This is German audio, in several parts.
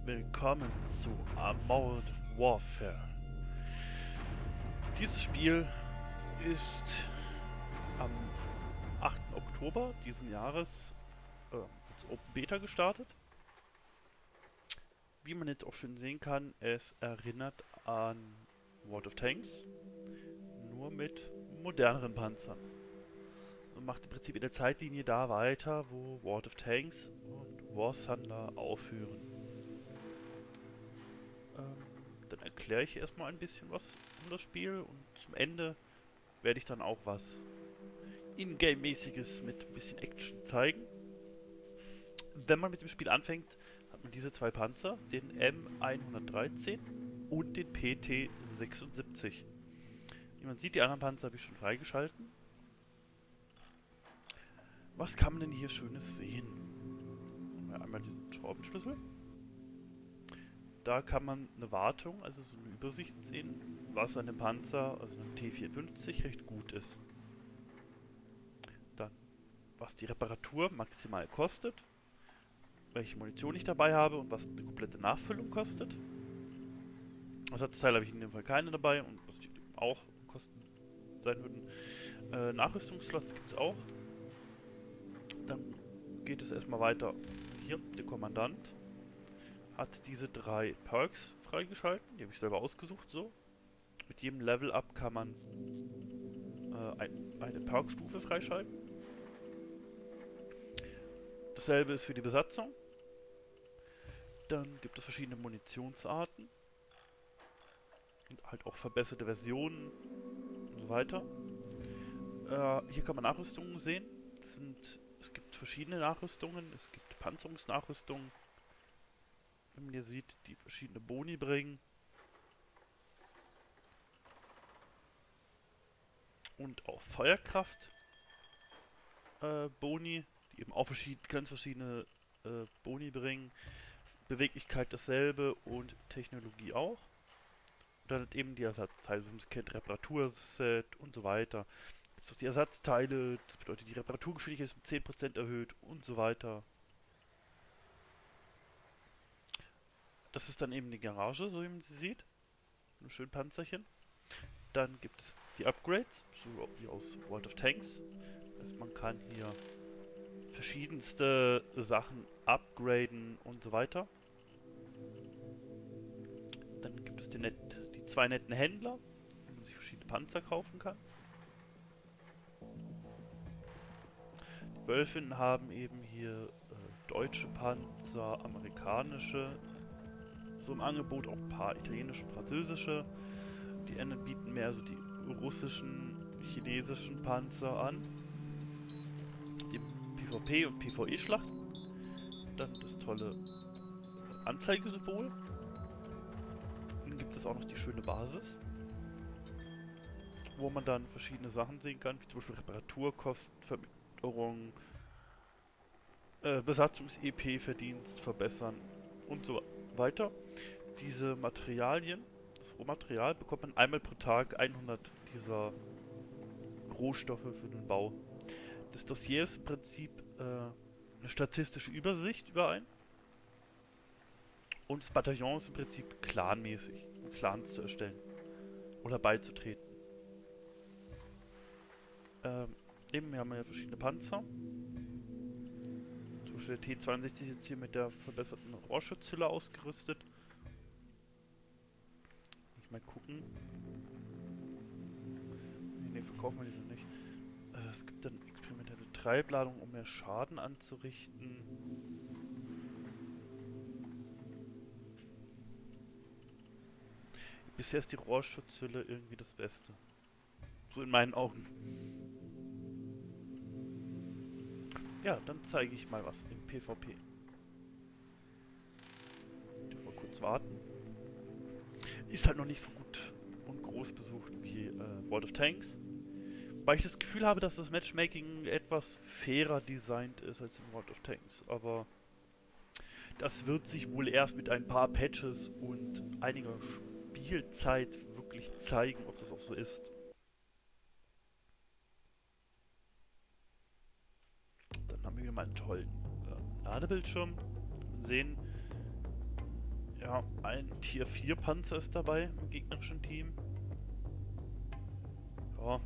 willkommen zu Armored Warfare. Dieses Spiel ist am 8. Oktober diesen Jahres als Open Beta gestartet. Wie man jetzt auch schön sehen kann, es erinnert an World of Tanks, nur mit moderneren Panzern. Und macht im Prinzip in der Zeitlinie da weiter, wo World of Tanks und War Thunder aufhören. Dann erkläre ich erstmal ein bisschen was um das Spiel und zum Ende werde ich dann auch was Ingame-mäßiges mit ein bisschen Action zeigen. Wenn man mit dem Spiel anfängt, hat man diese zwei Panzer, den M113 und den PT76. Wie man sieht, die anderen Panzer habe ich schon freigeschalten. Was kann man denn hier Schönes sehen? Einmal diesen Schraubenschlüssel. Da kann man eine Wartung, also so eine Übersicht sehen, was an dem Panzer, also einem T54, recht gut ist. Dann, was die Reparatur maximal kostet, welche Munition ich dabei habe und was eine komplette Nachfüllung kostet. Ersatzteile habe ich in dem Fall keine dabei und was die auch Kosten sein würden. Nachrüstungsslots gibt es auch. Dann geht es erstmal weiter. Hier, der Kommandant hat diese 3 Perks freigeschalten. Die habe ich selber ausgesucht, so. Mit jedem Level-Up kann man eine Perk-Stufe freischalten. Dasselbe ist für die Besatzung. Dann gibt es verschiedene Munitionsarten. Und halt auch verbesserte Versionen und so weiter. Hier kann man Nachrüstungen sehen. Es gibt verschiedene Nachrüstungen. Es gibt Panzerungsnachrüstungen, wenn man hier sieht, die verschiedene Boni bringen. Und auch Feuerkraft Boni, die eben auch ganz verschiedene Boni bringen. Beweglichkeit dasselbe und Technologie auch. Und dann hat eben die Ersatzteile, wie man es kennt, Reparaturset und so weiter. Gibt es auch die Ersatzteile, das bedeutet die Reparaturgeschwindigkeit ist um 10% erhöht und so weiter. Das ist dann eben die Garage, so wie man sie sieht. Ein schönes Panzerchen. Dann gibt es die Upgrades, so wie aus World of Tanks. Das heißt, man kann hier verschiedenste Sachen upgraden und so weiter. Dann gibt es die 2 netten Händler, wo man sich verschiedene Panzer kaufen kann. Die Wölfinnen haben eben hier deutsche Panzer, amerikanische, so im Angebot auch ein paar italienische, französische. Die anderen bieten mehr so die russischen, chinesischen Panzer an. Die PvP und PvE-Schlacht. Dann das tolle Anzeigesymbol. Dann gibt es auch noch die schöne Basis, wo man dann verschiedene Sachen sehen kann, wie zum Beispiel Reparaturkosten, Verminderung, Besatzungs-EP-Verdienst verbessern und so weiter. Diese Materialien, das Rohmaterial, bekommt man einmal pro Tag 100 dieser Rohstoffe für den Bau. Das Dossier ist im Prinzip eine statistische Übersicht über einen. Und das Bataillon ist im Prinzip clanmäßig, um Clans zu erstellen oder beizutreten. Eben, wir haben ja verschiedene Panzer. Zum Beispiel der T62 ist jetzt hier mit der verbesserten Rohrschutzhülle ausgerüstet. Ich mal gucken. Ne, verkaufen wir diese nicht. Es gibt dann experimentelle Treibladung, um mehr Schaden anzurichten. Bisher ist die Rohrschutzhülle irgendwie das Beste. So in meinen Augen. Ja, dann zeige ich mal was im PvP. Ich darf mal kurz warten. Ist halt noch nicht so gut und groß besucht wie World of Tanks. Weil ich das Gefühl habe, dass das Matchmaking etwas fairer designt ist als in World of Tanks. Aber das wird sich wohl erst mit ein paar Patches und einiger Spielzeit wirklich zeigen, ob das auch so ist. Dann haben wir hier mal einen tollen Ladebildschirm. Wir sehen, Ja, ein Tier 4 Panzer ist dabei im gegnerischen Team. Ja.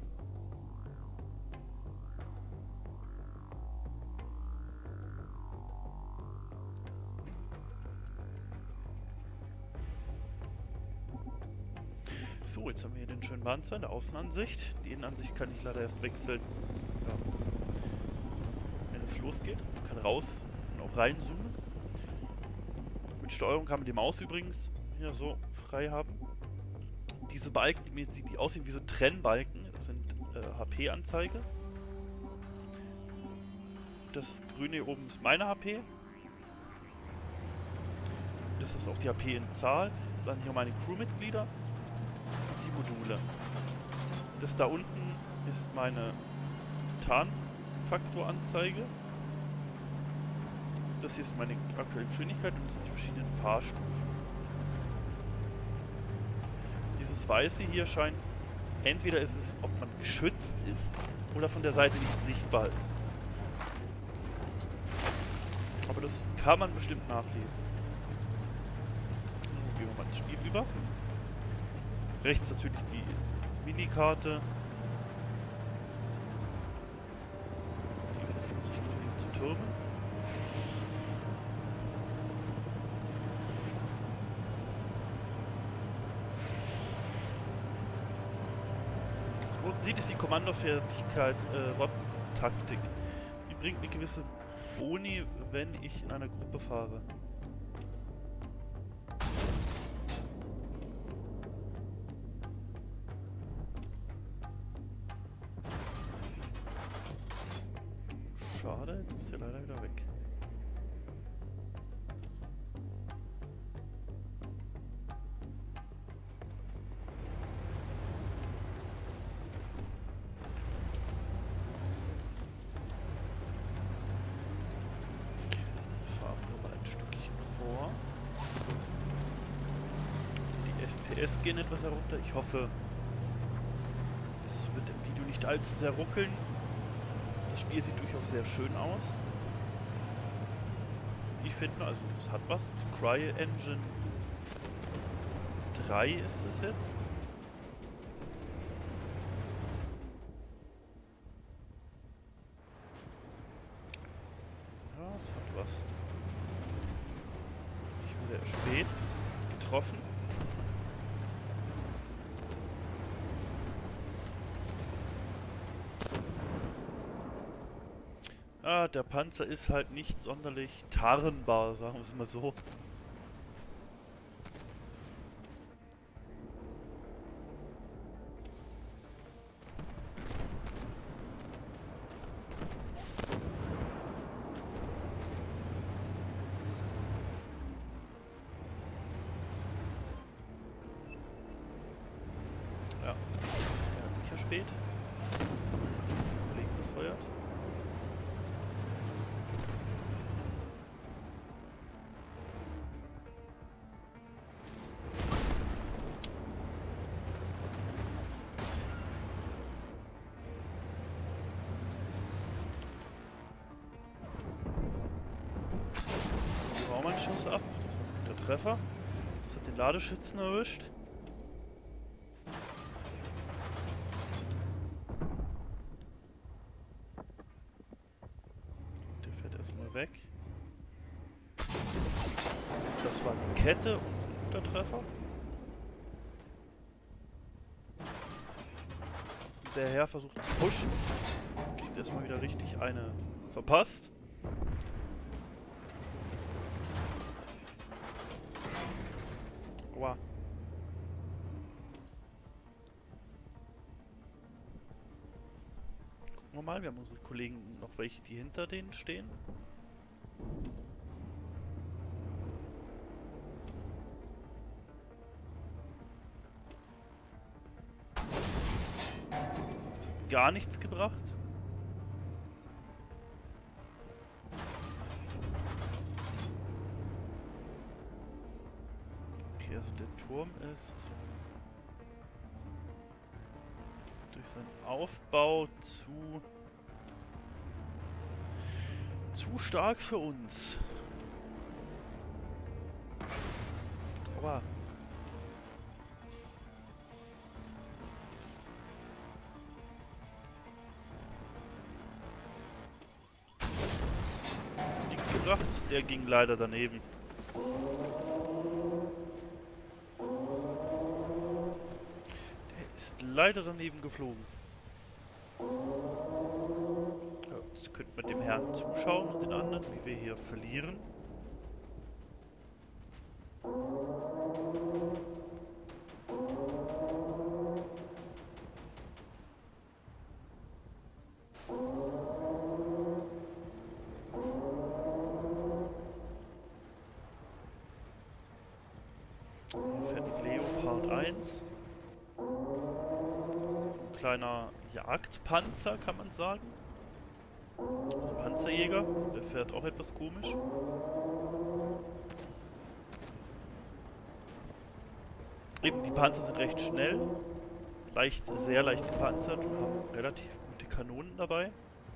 So, jetzt haben wir hier den schönen Panzer in der Außenansicht. Die Innenansicht kann ich leider erst wechseln, ja, wenn es losgeht. Man kann raus und auch reinzoomen. Mit Steuerung kann man die Maus übrigens hier so frei haben. Diese Balken, die aussehen wie so Trennbalken, sind HP-Anzeige. Das grüne hier oben ist meine HP. Das ist auch die HP in Zahl. Dann hier meine Crewmitglieder und die Module. Das da unten ist meine Tarnfaktoranzeige. Das hier ist meine aktuelle Geschwindigkeit und das sind die verschiedenen Fahrstufen. Dieses Weiße hier scheint, entweder ist es, ob man geschützt ist oder von der Seite nicht sichtbar ist. Aber das kann man bestimmt nachlesen. So, gehen wir mal ins Spiel über. Rechts natürlich die Minikarte. Die versuchen sich zu türmen. So sieht es die Kommandofertigkeit Rod-Taktik. Die bringt eine gewisse Boni, wenn ich in einer Gruppe fahre. Schade, jetzt ist er leider wieder weg. Fahren wir mal ein Stückchen vor. Die FPS gehen etwas herunter. Ich hoffe, es wird im Video nicht allzu sehr ruckeln. Das Spiel sieht durchaus sehr schön aus. Ich finde, also es hat was. CryEngine 3 ist es jetzt. Ja, es hat was. Ich wurde spät getroffen. Ah, der Panzer ist halt nicht sonderlich tarnbar, sagen wir es mal so. Ja, sicher spät. Kollegen befeuert. Schuss ab. Das war ein guter Treffer. Das hat den Ladeschützen erwischt. Der fährt erstmal weg. Das war eine Kette und ein guter Treffer. Der Herr versucht zu pushen. Kriegt erstmal wieder richtig eine verpasst. Wow. Gucken wir mal, wir haben unsere Kollegen noch welche, die hinter denen stehen. Gar nichts gebracht. Okay, also der Turm ist durch seinen Aufbau zu stark für uns. gebracht. Der ging leider daneben. Der ist leider daneben geflogen. Ja, jetzt könnten wir dem Herrn zuschauen und den anderen, wie wir hier verlieren. Leopard 1. Ein kleiner Jagdpanzer, kann man sagen. Ein Panzerjäger, der fährt auch etwas komisch. Eben, die Panzer sind recht schnell, sehr leicht gepanzert und haben relativ gute Kanonen dabei.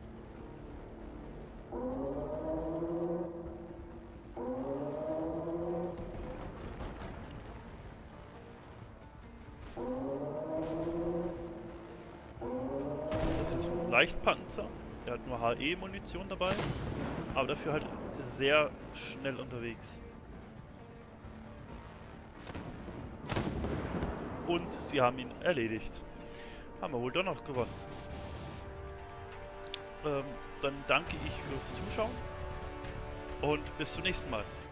Das ist ein Leichtpanzer, der hat nur HE-Munition dabei, aber dafür halt sehr schnell unterwegs. Und sie haben ihn erledigt. Haben wir wohl doch noch gewonnen. Dann danke ich fürs Zuschauen und bis zum nächsten Mal.